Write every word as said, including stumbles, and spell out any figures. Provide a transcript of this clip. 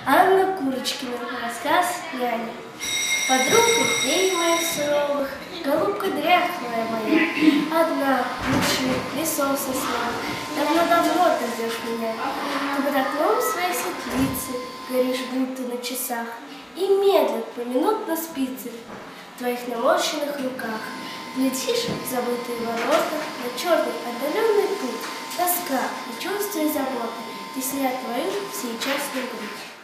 Анна Курочкина. Рассказ няни. Подруга дней моих суровых, голубка дряхлая моя, одна, лучше лесов сосна. Давно-давно ты ждешь меня. Ты под окном своей светлицы горишь будто на часах, и медлят поминутно спицы в твоих наморщенных руках. Глядишь в забытые ворота, на черный отдаленный путь, тоска и чувство и заботы теснят твою всеячасную грудь.